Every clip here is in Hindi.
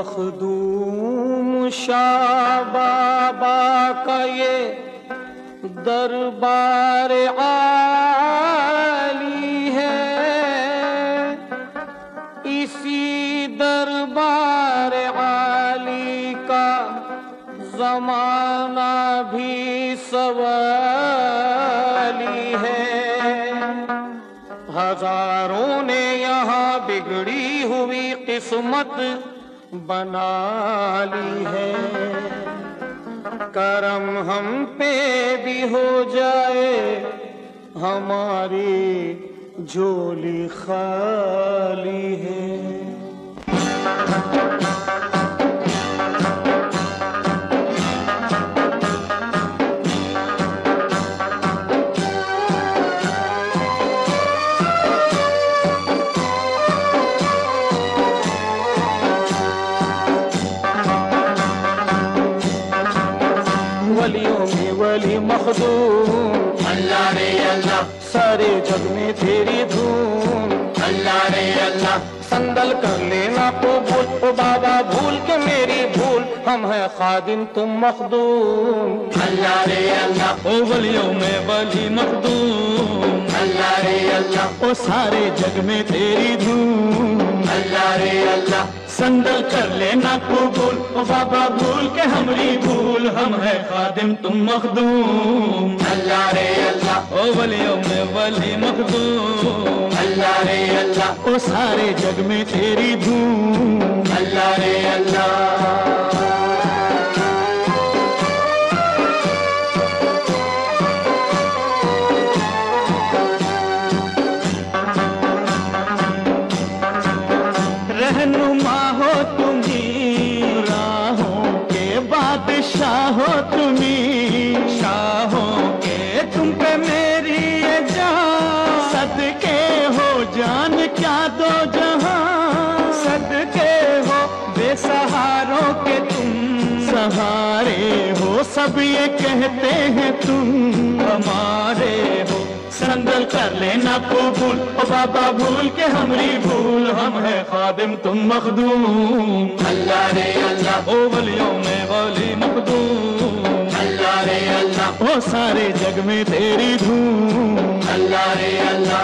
मखदूम शाह बाबा का ये दरबार आली है, इसी दरबार आली का जमाना भी सवाली है। हजारों ने यहाँ बिगड़ी हुई किस्मत बना ली है। करम हम पे भी हो जाए, हमारी झोली खाली है। वलियों में वली मखदूम अल्लाह रे अल्लाह, सारे जग में तेरी धूम अल्लाह रे अल्लाह। संदल कर लेना कबूल ओ बाबा, भूल के मेरी भूल, हम है खादिम तुम मखदूम। अल्लाह रे अल्लाह, ओ वलियों में वली मखदूम अल्लाह रे अल्लाह, ओ सारे जग में तेरी धूम। अल्लाह रे अल्लाह। संदल कर लेना कबूल ओ बाबा, भूल के हमरी भूल, हम है खादिम तुम मखदूम। अल्लाह रे अल्लाह, ओ वलियों में वली मखदूम अल्लाह रे अल्लाह, ओ सारे जग में तेरी धूम। अल्लाह रे अल्लाह। रहनुमा हो तुम्ही, राहों के बादशाह हो तुम्ही, शाहों के तुम पे मेरी ये जान, सदके हो जान क्या दो जहां, सदके हो बेसहारों के तुम, सहारे हो सब ये कहते हैं तुम हमारे हो। संदल कर लेना कबूल ओ बाबा, भूल के हमरी भूल, हम है खादिम तुम मखदूम। अल्लाह रे अल्लाह, ओ वलियों में वली मखदूम अल्लाह रे अल्लाह, ओ सारे जग में तेरी धूम। अल्लाह रे अल्लाह।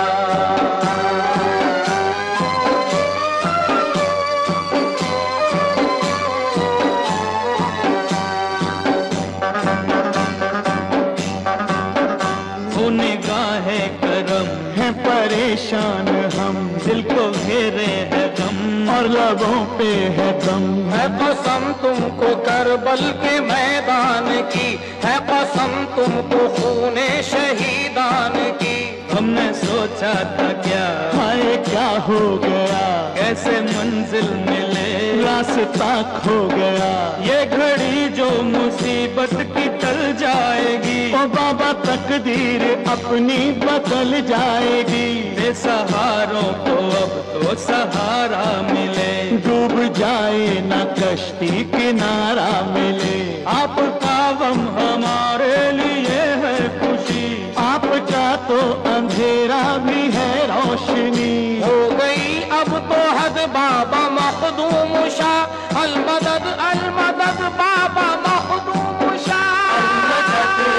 निगाहे करम है परेशान हम, दिल को घेरे है गम और लबों पे है दम। है कसम तुमको करबल के मैदान की, है कसम तुमको खूने शहीदान की। हमने सोचा था क्या हाय क्या हो गया, कैसे मंजिल मिले रास्ता खो गया। ये घड़ी जो मुसीबत की टल जाएगी, ओ बाबा तकदीर अपनी बदल जाएगी। बेसहारों को अब तो सहारा मिले, डूब जाए ना कश्ती किनारा मिले। आपका गम हमारे लिए है खुशी, आपका तो अंधेरा भी है रोशनी। हो गई अब तो हद बाबा मखदूम शाह, अलमदद अलमदद बाबा मखदूम शाह।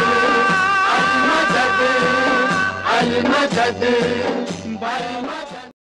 अलमदद अलमदद।